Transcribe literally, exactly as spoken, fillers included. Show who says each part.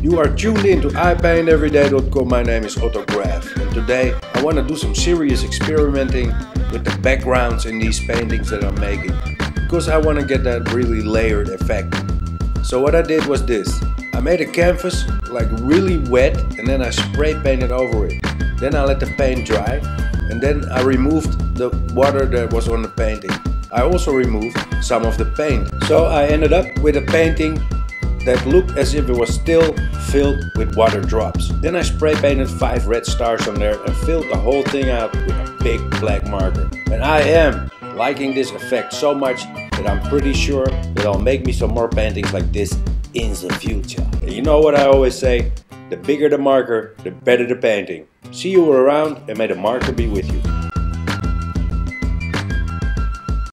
Speaker 1: You are tuned in to i paint everyday dot com. My name is Ottograph, and today I want to do some serious experimenting with the backgrounds in these paintings that I'm making, because I want to get that really layered effect. So what I did was this. I made a canvas like really wet, and then I spray painted over it. Then I let the paint dry, and then I removed the water that was on the painting. I also removed some of the paint. So I ended up with a painting that looked as if it was still filled with water drops. Then I spray painted five red stars on there and filled the whole thing out with a big black marker. And I am liking this effect so much that I'm pretty sure that I'll make me some more paintings like this in the future. And you know what I always say, the bigger the marker, the better the painting. See you around, and may the marker be with you.